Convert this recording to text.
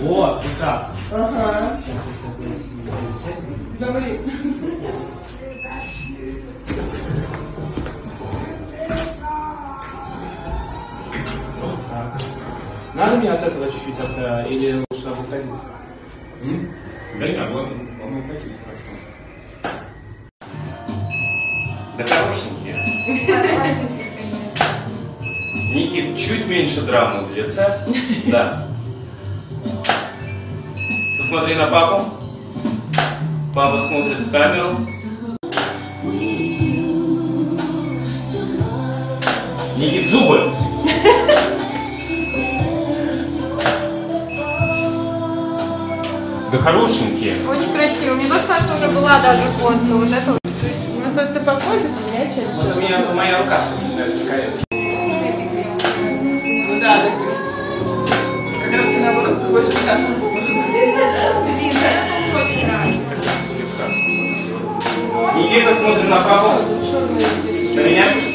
Вот, и так. Ага. Сейчас. Завали. Так. Надо мне от этого чуть-чуть или лучше обходиться? Да нет, ладно, обходиться хорошо. Да хорошенькие. Никит, чуть меньше драмы в лице. Да. Посмотри на папу. Папа смотрит в камеру. Никит, зубы. Да хорошенькие. Очень красиво. Мне кажется, уже была даже фотка. Вот это вот. Ну просто по позе поменять чаще Вот у всего. меня моя рука, что не знаю, какая. Ну да, так как раз ты наоборот больше красного сможешь. Блин, это очень нравится. Никита смотрит на папу. Черный здесь. На меня.